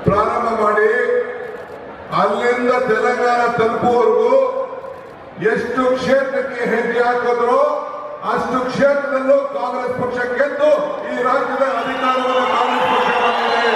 ಪ್ರಾರಂಭ ಮಾಡಿ ಅಲ್ಲಿಂದ ತೆಲಂಗಾಣ ತಲುಪುವವರೆಗೂ ಎಷ್ಟು ಕ್ಷೇತ್ರಕ್ಕೆ ಹೆಜ್ಜೆ ಹಾಕಿದ್ರು ಅಷ್ಟು ಕ್ಷೇತ್ರದಲ್ಲೂ ಕಾಂಗ್ರೆಸ್ ಪಕ್ಷ ಗೆದ್ದು ಈ ರಾಜ್ಯದ ಅಧಿಕಾರವನ್ನು ಕಾಂಗ್ರೆಸ್ ಪಕ್ಷ ಬಂದಿದೆ.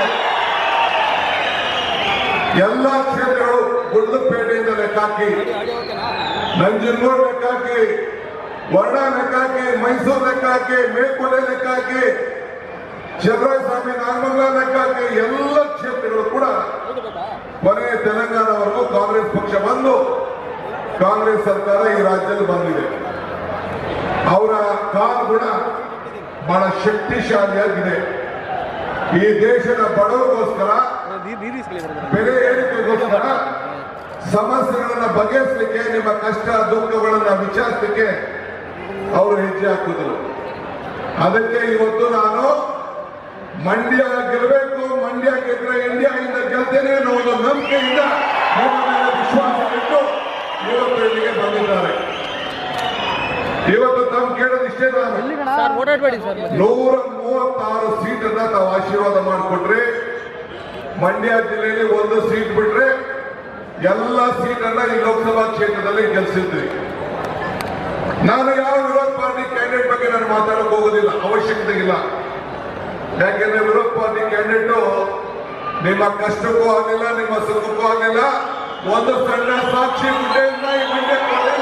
ಎಲ್ಲಾ ಕ್ಷೇತ್ರಗಳು ಗುಂಡ್ಲುಪೇಟೆಯಿಂದ ಲೆಕ್ಕಾಕಿ, ನಂಜನಗೂಡು ಲೆಕ್ಕಾಕಿ, ವರ್ಣಾ ಲೆಕ್ಕಾಕಿ, ಮೈಸೂರು ಲೆಕ್ಕಾಕಿ, ಮೇಲ್ಕೋಟೆ ಲೆಕ್ಕಾಕಿ, ಚಂದ್ರಸ್ವಾಮಿ ನಾಗಮಂಗಲ ಲೆಕ್ಕಾಕಿ ಎಲ್ಲ ಕ್ಷೇತ್ರಗಳು ಕೂಡ ಕೊನೆ ತೆಲಂಗಾಣವರೆಗೂ ಕಾಂಗ್ರೆಸ್ ಪಕ್ಷ ಬಂದು ಕಾಂಗ್ರೆಸ್ ಸರ್ಕಾರ ಈ ರಾಜ್ಯದಲ್ಲಿ ಬಂದಿದೆ. ಅವರ ಕಾಲಗುಣ ಬಹಳ ಶಕ್ತಿಶಾಲಿಯಾಗಿದೆ. ಈ ದೇಶದ ಬಡವರಿಗೋಸ್ಕರ, ಬೆಲೆ ಏರಿಕೆಗೋಸ್ಕರ, ಸಮಸ್ಯೆಗಳನ್ನ ಬಗೆಹರಿಸಲಿಕ್ಕೆ, ನಿಮ್ಮ ಕಷ್ಟ ದುಃಖಗಳನ್ನ ವಿಚಾರಿಸಲಿಕ್ಕೆ ಅವರು ಹೆಜ್ಜೆ ಹಾಕಿದ್ರು. ಅದಕ್ಕೆ ಇವತ್ತು ನಾನು ಮಂಡ್ಯ ಗೆಲ್ಲಬೇಕು, ಮಂಡ್ಯ ಗೆದ್ರೆ ಇಂಡಿಯಾ ಇಂದ ಗೆಲ್ತೇನೆ ಅನ್ನೋ ಒಂದು ನಂಬಿಕೆಯಿಂದ ನಿಮ್ಮ ಮೇಲೆ ವಿಶ್ವಾಸ ಇಟ್ಟು ಇವತ್ತು ಇಲ್ಲಿಗೆ ಬಂದಿದ್ದಾರೆ. ಇವತ್ತು ತಾವು ಕೇಳೋದಿಷ್ಟೇ, 136 ಸೀಟನ್ನ ತಾವು ಆಶೀರ್ವಾದ ಮಾಡಿಕೊಟ್ರಿ. ಮಂಡ್ಯ ಜಿಲ್ಲೆಯಲ್ಲಿ ಒಂದು ಸೀಟ್ ಬಿಟ್ರೆ ಎಲ್ಲ ಸೀಟನ್ನ ಈ ಲೋಕಸಭಾ ಕ್ಷೇತ್ರದಲ್ಲಿ ಗೆಲ್ಲಿಸಿದ್ರಿ. ನಾನು ಯಾವ ವಿರೋಧ ಪಾರ್ಟಿ ಕ್ಯಾಂಡಿಡೇಟ್ ಬಗ್ಗೆ ನಾನು ಮಾತಾಡಕ್ ಹೋಗೋದಿಲ್ಲ, ಅವಶ್ಯಕತೆ ಇಲ್ಲ. ಯಾಕೆಂದ್ರೆ ವಿರೋಧ ಪಾರ್ಟಿ ಕ್ಯಾಂಡಿಡೇಟ್ ನಿಮ್ಮ ಕಷ್ಟಕ್ಕೂ ಆಗಲಿಲ್ಲ, ನಿಮ್ಮ ಸುಖಕ್ಕೂ ಆಗಲಿಲ್ಲ. ಒಂದು ಸಣ್ಣ ಸಾಕ್ಷಿ ಗುಡ್ಡೆಯಿಂದ ಈ ಮಂಡ್ಯಕ್ಕೆ ಬರಲಿಲ್ಲ.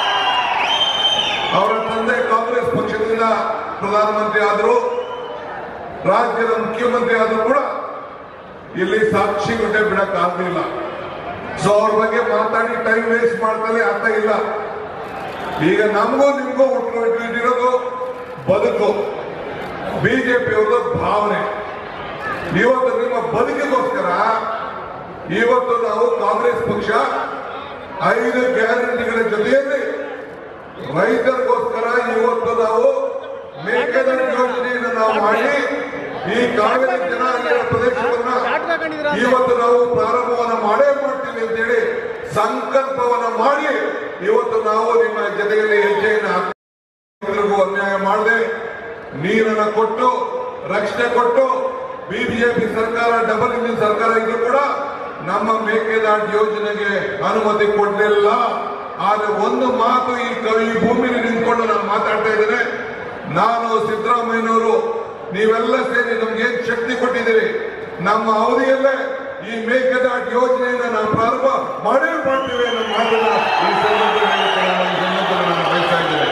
ಅವರ ತಂದೆ ಕಾಂಗ್ರೆಸ್ ಪಕ್ಷದಿಂದ ಪ್ರಧಾನಮಂತ್ರಿ ಆದರು, ರಾಜ್ಯದ ಮುಖ್ಯಮಂತ್ರಿ ಆದರೂ ಕೂಡ ಇಲ್ಲಿ ಸಾಕ್ಷಿ ಗುಡ್ಡೆ ಬಿಡಕ್ ಆಗಲಿಲ್ಲ. ಸೊ ಅವ್ರ ಬಗ್ಗೆ ಮಾತಾಡಿ ಟೈಮ್ ವೇಸ್ಟ್ ಮಾಡ್ತಾರೆ, ಅರ್ಥ ಇಲ್ಲ. ಈಗ ನಮಗೂ ನಿಮಗೂ ಇಟ್ಟಿರೋದು ಬದುಕು, ಬಿಜೆಪಿಯವ್ರದ್ದು ಭಾವನೆ. ಇವತ್ತು ನಿಮ್ಮ ಬದುಕಿಗೋಸ್ಕರ ಇವತ್ತು ನಾವು ಕಾಂಗ್ರೆಸ್ ಪಕ್ಷ 5 ಗ್ಯಾರಂಟಿಗಳ ಜೊತೆಯಲ್ಲಿ ರೈತರಿಗೋಸ್ಕರ ಇವತ್ತು ನಾವು ಮೇಕೆದಾಟು ಯೋಜನೆಯನ್ನು ನಾವು ಮಾಡಿ ಈ ಕಾವೇರಿ ಜನಾಂಗೀಯ ಪ್ರದೇಶವನ್ನ ಇವತ್ತು ನಾವು ಪ್ರಾರಂಭವನ್ನ ಮಾಡೇ ಮಾಡ್ತೀವಿ ಅಂತೇಳಿ ಸಂಕಲ್ಪವನ್ನ ಮಾಡಿ ಇವತ್ತು ನಾವು ನಿಮ್ಮ ಜೊತೆಯಲ್ಲಿ ಹೆಜ್ಜೆಯನ್ನು ಹಾಕಿ ಅನ್ಯಾಯ ಮಾಡದೆ ನೀರನ್ನ ಕೊಟ್ಟು ರಕ್ಷಣೆ ಕೊಟ್ಟು ಬಿಜೆಪಿ ಸರ್ಕಾರ ಡಬಲ್ ಇಂಜಿನ್ ಸರ್ಕಾರ ಇದ್ರೂ ಕೂಡ ನಮ್ಮ ಮೇಕೆದಾಟು ಯೋಜನೆಗೆ ಅನುಮತಿ ಕೊಡಲಿಲ್ಲ. ಆದ್ರೆ ಒಂದು ಮಾತು ಈ ಭೂಮಿಯಲ್ಲಿ ನಿಂತ್ಕೊಂಡು ನಾನು ಮಾತಾಡ್ತಾ ಇದ್ದೇನೆ. ನಾನು ಸಿದ್ದರಾಮಯ್ಯನವರು ನೀವೆಲ್ಲ ಸೇರಿ ನಮ್ಗೇನ್ ಶಕ್ತಿ ಕೊಟ್ಟಿದ್ದೀರಿ, ನಮ್ಮ ಅವಧಿಯಲ್ಲೇ ಈ ಮೇಕೆದಾಟು ಯೋಜನೆಯನ್ನ ನಾವು ಪ್ರಾರಂಭ ಮಾಡೇ ಮಾಡ್ತೀವಿ ಅನ್ನೋ ಮಾತನ್ನ ಈ ಸಂದರ್ಭದಲ್ಲಿ ನಾನು ಬಯಸ್ತಾ ಇದ್ದೇನೆ.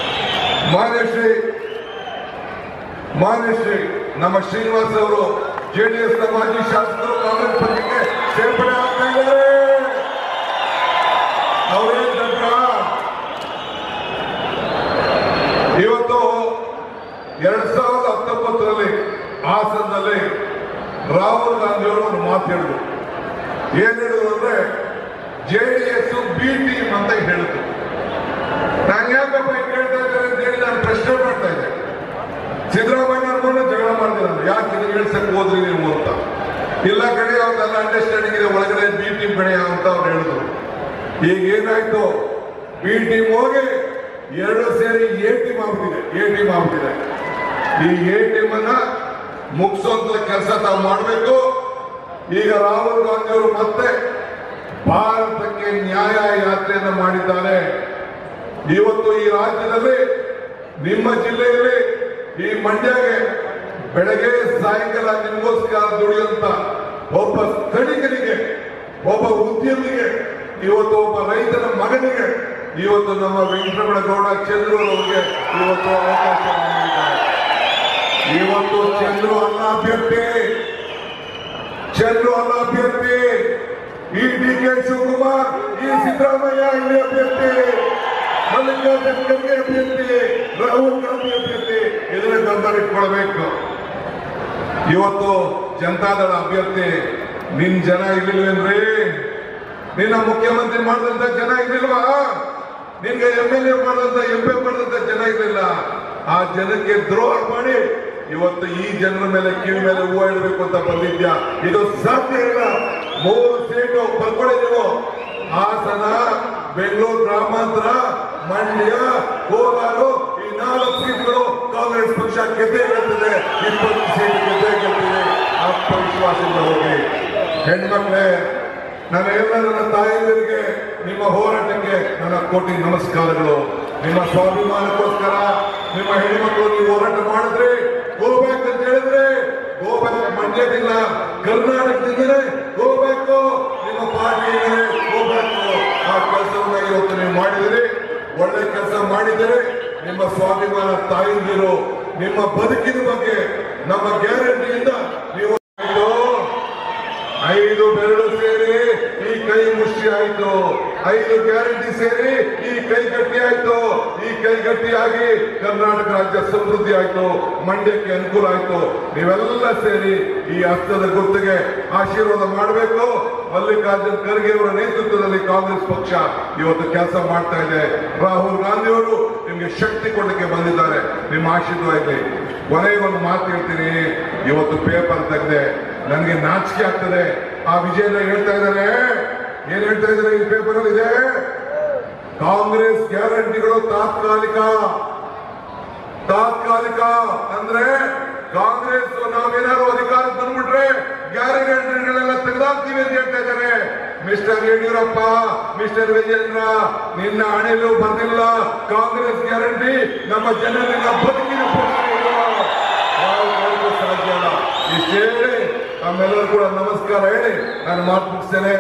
ಮಾನ್ಯಶ್ರೀ ನಮ್ಮ ಶ್ರೀನಿವಾಸ್ ಅವರು ಜೆಡಿಎಸ್ ನ ಮಾಜಿ ಶಾಸಕರು ಕಾಂಗ್ರೆಸ್ ಪಕ್ಷಕ್ಕೆ ಸೇರ್ಪಡೆ ಆಗ್ತಾ ಇದ್ದಾರೆ. ಅವರೇನ್ ದಡ್ಡ? ಇವತ್ತು 2019ರಲ್ಲಿ ಹಾಸನದಲ್ಲಿ ರಾಹುಲ್ ಗಾಂಧಿ ಅವರು ಒಂದು ಮಾತು ಹೇಳಿದ್ರು. ಏನ್ ಹೇಳಿದ್ರು ಅಂದ್ರೆ ಜೆಡಿಎಸ್ ಬಿ ಟೀಮ್ ಅಂತ ಹೇಳಿದ್ರು. ನಾನು ಯಾಕಪ್ಪ ಕೇಳ್ತಾ ಇದ್ದಾರೆ ಅಂತ ಹೇಳಿ ನಾನು ಪ್ರಶ್ನೆ ಮಾಡ್ತಾ ಇದ್ದೆ. ಸಿದ್ದರಾಮಯ್ಯವ್ರನ್ನ ಜಗಳ ಮಾಡಿದ್ರು, ಯಾಕೆ ಇದನ್ನ ಹೇಳ್ಸಕ್ ಹೋದ್ರಿ ನೀವು ಅಂತ. ಇಲ್ಲ ಕಡೆ ಅವ್ರಲ್ಲ ಅಂಡರ್ಸ್ಟ್ಯಾಂಡಿಂಗ್ ಇದೆ, ಒಳಗಡೆ ಬಿ ಟೀಮ್ ಕಡೆ ಅಂತ ಅವ್ರು ಹೇಳಿದ್ರು. ಈಗ ಏನಾಯ್ತು, ಬಿ ಟೀಮ್ ಹೋಗಿ 2 ಸೇರಿ ಎ ಟೀಮ್ ಆಗ್ಬಿಟ್ಟಿದೆ. ಈ ಎ ಟೀಮ್ ಅನ್ನ ಮುಗಿಸುವಂತ ಕೆಲಸ ತಾವು ಮಾಡಬೇಕು. ಈಗ ರಾಹುಲ್ ಗಾಂಧಿ ಅವರು ಮತ್ತೆ ಭಾರತಕ್ಕೆ ನ್ಯಾಯ ಯಾತ್ರೆಯನ್ನು ಮಾಡಿದ್ದಾರೆ. ಇವತ್ತು ಈ ರಾಜ್ಯದಲ್ಲಿ ನಿಮ್ಮ ಜಿಲ್ಲೆಯಲ್ಲಿ ಈ ಮಂಡ್ಯಗೆ ಬೆಳಗ್ಗೆ ಸಾಯಂಕಾಲ ನಿಮಗೋಸ್ಕರ ದುಡಿಯುವಂತ ಒಬ್ಬ ಸ್ಥಳೀಕರಿಗೆ, ಒಬ್ಬ ಉದ್ಯಮಿಗೆ, ಇವತ್ತು ಒಬ್ಬ ರೈತನ ಮಗನಿಗೆ ಇವತ್ತು ನಮ್ಮ ವೆಂಕಟರಮಣಗೌಡ ಚಂದ್ರು ಅವರಿಗೆ ಇವತ್ತು ಅವಕಾಶ ನೀಡಿದ್ದಾರೆ. ಇವತ್ತು ಚಂದ್ರು ಅಲ್ಲ ಅಭ್ಯರ್ಥಿ, ಈ ಡಿ ಕೆ ಶಿವಕುಮಾರ್, ಈ ಸಿದ್ದರಾಮಯ್ಯ ಇಲ್ಲಿ ಅಭ್ಯರ್ಥಿ, ಮಲ್ಲಿಕಾರ್ಜುನ ಖರ್ಗೆ ಅಭ್ಯರ್ಥಿ, ರಾಹುಲ್ ಗಾಂಧಿ ಅಭ್ಯರ್ಥಿ. ಇದನ್ನ ಗಮನಿಟ್ಕೊಳ್ಬೇಕು. ಇವತ್ತು ಜನತಾದಳ ಅಭ್ಯರ್ಥಿ ನಿನ್ ಜನ ಇರ್ಲಿಲ್ವೇನ್ರಿ? ನಿನ್ನ ಮುಖ್ಯಮಂತ್ರಿ ಮಾಡಿದಂತ ಜನ ಇರ್ಲಿಲ್ವಾ? ನಿನ್ಗೆ MLA ಮಾಡಿದಂತ MP ಮಾಡಿದಂತ ಜನ ಇರ್ಲಿಲ್ಲ. ಆ ಜನಕ್ಕೆ ದ್ರೋಹ ಮಾಡಿ ಇವತ್ತು ಈ ಜನರ ಮೇಲೆ ಕಿವಿ ಮೇಲೆ ಹೂವು ಇಡಬೇಕು ಅಂತ ಬಂದಿದ್ಯಾ? ಇದು ಸಾಧ್ಯ ಇಲ್ಲ. 3 ಸೀಟು ಬರ್ಕೊಳ್ಳಿ ನೀವು. ಹಾಸನ, ಬೆಂಗಳೂರು ಗ್ರಾಮಾಂತರ, ಮಂಡ್ಯ, ಕೋಲಾರ, ಈ 4 ಸೀಟ್ಗಳು ಕಾಂಗ್ರೆಸ್ ಪಕ್ಷ ಗೆದ್ದೇ ಗೆಲ್ತಿದೆ. 20 ಸೀಟ್ ಗೆದ್ದೇ ಗೆಲ್ತಿದೆ. ಆತ್ಮವಿಶ್ವಾಸದಿಂದ ಹೋಗಿ. ಹೆಣ್ಮಕ್ಳೇ, ನನ್ನ ಎಲ್ಲ ನನ್ನ ತಾಯಂದಿರಿಗೆ ನಿಮ್ಮ ಹೋರಾಟಕ್ಕೆ ನನ್ನ ಕೋಟಿ ನಮಸ್ಕಾರಗಳು. ನಿಮ್ಮ ಸ್ವಾಭಿಮಾನಕ್ಕೋಸ್ಕರ ನಿಮ್ಮ ಹೆಣ್ಮಕ್ಳು ನೀವು ಹೋರಾಟ ಮಾಡಿದ್ರೆ ಗೋಬ್ಯಾಕ್ ಅಂತ ಹೇಳಿದ್ರೆ ಗೋಬ್ಯಾಕ್ ಮಂಡ್ಯದಿಂದ ಕರ್ನಾಟಕದಿಂದಲೇ ಗೋಬ್ಯಾಕ್, ನಿಮ್ಮ ಪಾರ್ಟಿಯಿಂದಲೇ ಗೋಬ್ಯಾಕ್. ಆ ಕೆಲಸವನ್ನ ಇವತ್ತು ನೀವು ಮಾಡಿದಿರಿ, ಒಳ್ಳೆ ಕೆಲಸ ಮಾಡಿದರೆ ನಿಮ್ಮ ಸ್ವಾಭಿಮಾನ ತಾಯಿಂದಿರು ನಿಮ್ಮ ಬದುಕಿನ ಬಗ್ಗೆ ನಮ್ಮ ಗ್ಯಾರಂಟಿಯಿಂದ ನೀವು 5 ಬೆರಳು ಸೇರಿ ಈ ಕೈ ಮುಷ್ಟಿ ಆಯ್ತು, 5 ಗ್ಯಾರಂಟಿ ಸೇರಿ ಈ ಕೈ ಗಟ್ಟಿ ಆಯ್ತು. ಈ ಕೈ ಗಟ್ಟಿಯಾಗಿ ಕರ್ನಾಟಕ ರಾಜ್ಯ ಸಮೃದ್ಧಿ ಆಯ್ತು, ಮಂಡ್ಯಕ್ಕೆ ಅನುಕೂಲ ಆಯ್ತು. ನೀವೆಲ್ಲ ಸೇರಿ ಈ ಹಸ್ತದ ಗುರುತಿಗೆ ಆಶೀರ್ವಾದ ಮಾಡಬೇಕು. ಮಲ್ಲಿಕಾರ್ಜುನ್ ಖರ್ಗೆ ಅವರ ನೇತೃತ್ವದಲ್ಲಿ ಕಾಂಗ್ರೆಸ್ ಪಕ್ಷ ಇವತ್ತು ಕೆಲಸ ಮಾಡ್ತಾ ಇದೆ. ರಾಹುಲ್ ಗಾಂಧಿ ಅವರು ನಿಮ್ಗೆ ಶಕ್ತಿ ಕೊಡಲಿಕ್ಕೆ ಬಂದಿದ್ದಾರೆ. ನಿಮ್ಮ ಆಶೀರ್ವಾದ ಇರಲಿ. ಕೊನೆಗೆ ಒಂದು ಮಾತು ಹೇಳ್ತೀನಿ. ಇವತ್ತು ಪೇಪರ್ ತೆಗೆದೆ, ನನಗೆ ನಾಚಿಕೆ ಆಗ್ತದೆ. ಆ ವಿಜಯನ ಹೇಳ್ತಾ ಇದ್ದಾರೆ, ಏನ್ ಹೇಳ್ತಾ ಇದ್ದಾರೆ ಈ ಪೇಪರ್ ಅಲ್ಲಿ ಇದೆ, ಕಾಂಗ್ರೆಸ್ ಗ್ಯಾರಂಟಿಗಳು ತಾತ್ಕಾಲಿಕ ಅಂದ್ರೆ ಕಾಂಗ್ರೆಸ್ ನಾವೇನಾದ್ರು ಅಧಿಕಾರಕ್ಕೆ ಬಂದ್ಬಿಟ್ರೆ ಗ್ಯಾರಂಟಿಗಳೆಲ್ಲ ತೆಗೆದಾಕ್ತೀವಿ ಅಂತ ಹೇಳ್ತಾ ಇದ್ದಾರೆ. ಮಿಸ್ಟರ್ ಯಡಿಯೂರಪ್ಪ, ಮಿಸ್ಟರ್ ವಿಜೇಂದ್ರ, ನಿನ್ನ ಹಣೆಯಲ್ಲೂ ಬಂದಿಲ್ಲ ಕಾಂಗ್ರೆಸ್ ಗ್ಯಾರಂಟಿ. ನಮ್ಮ ಜನರನ್ನ ಬದುಕಿನ ಸಾಧ್ಯ ಅಲ್ಲ. ಇಷ್ಟೇ ಹೇಳಿ ನಮ್ಮೆಲ್ಲರೂ ಕೂಡ ನಮಸ್ಕಾರ ಹೇಳಿ ನಾನು ಮಾತು ಮುಗಿಸ್ತೇನೆ.